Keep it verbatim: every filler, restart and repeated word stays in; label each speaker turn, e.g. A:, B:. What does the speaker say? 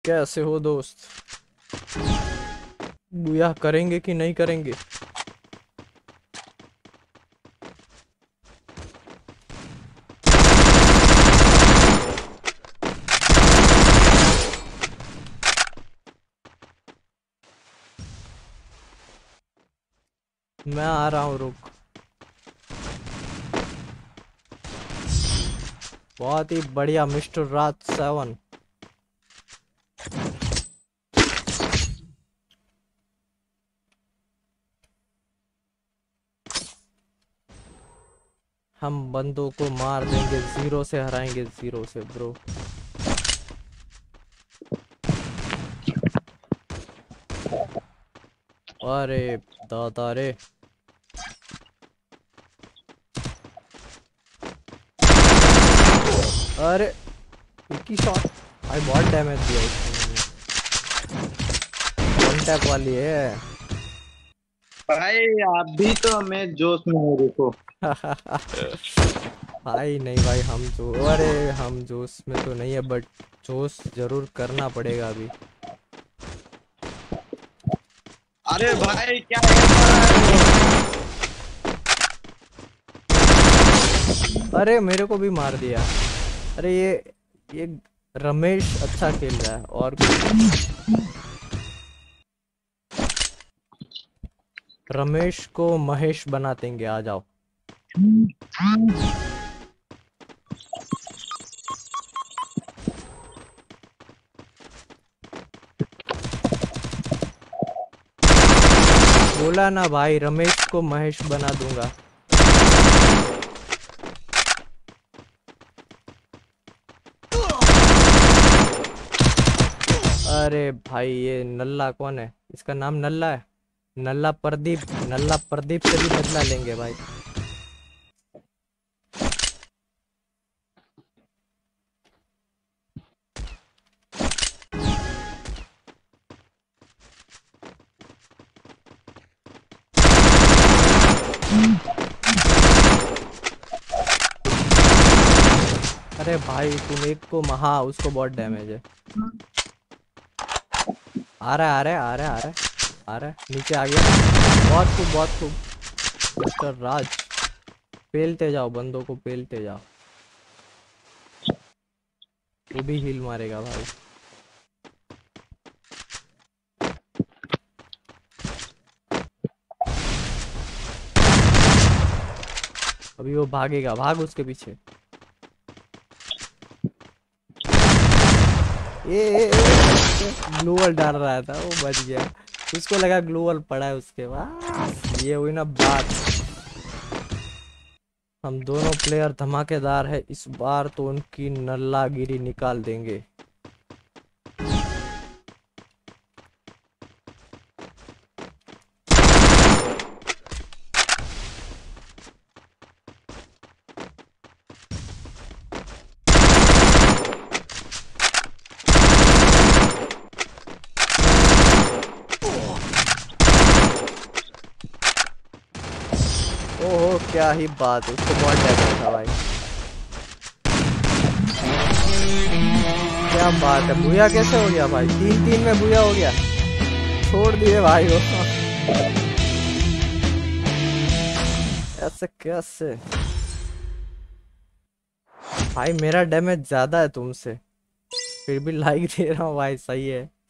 A: कैसे हो दोस्त? बुया करेंगे कि नहीं करेंगे? मैं आ रहा हूँ, रुक। बहुत ही बढ़िया मिस्टर राज सेवन। हम बंदों को मार देंगे, जीरो से हराएंगे, जीरो से ब्रो। अरे दादा रे। अरे एक ही शॉट भाई, बहुत डैमेज दिया इसने। वन टैप वाली है।
B: भाई आप भी तो मैं जोश में हूँ देखो।
A: भाई नहीं भाई, हम जो अरे हम जोश में तो नहीं है, बट जोश जरूर करना पड़ेगा अभी।
B: अरे भाई क्या हेड मारा है वो।
A: अरे मेरे को भी मार दिया। अरे ये ये रमेश अच्छा खेल रहा है और कुछ। रमेश को महेश बना देंगे, आ जाओ। बोला ना भाई, रमेश को महेश बना दूंगा। अरे भाई ये नल्ला कौन है? इसका नाम नल्ला है। नल्ला प्रदीप। नल्ला प्रदीप से भी बदला लेंगे भाई। अरे भाई तुम एक को महा, उसको बहुत डैमेज है। आ रहा है, आ रहा है, आ रहा है, आ रहा है, आ रहा है, नीचे आ गया। बहुत खूब, बहुत खूब मिस्टर राज। पेलते जाओ, बंदों को पेलते जाओ। वो भी हील मारेगा भाई। अभी वो भागेगा, भाग उसके पीछे। ये ग्लूवल डाल रहा था, वो बच गया। उसको लगा ग्लूवल पड़ा है उसके बाद। ये हुई ना बात। हम दोनों प्लेयर धमाकेदार है इस बार, तो उनकी नल्लागिरी निकाल देंगे। ओहो क्या ही बात है, उसको बहुत डैमेज था भाई। क्या बात है, बुया कैसे हो गया भाई? तीन तीन में बुया हो गया। छोड़ दिए भाई वो। ऐसे कैसे? भाई मेरा डैमेज ज्यादा है तुमसे, फिर भी लाइक दे रहा हूँ भाई, सही है।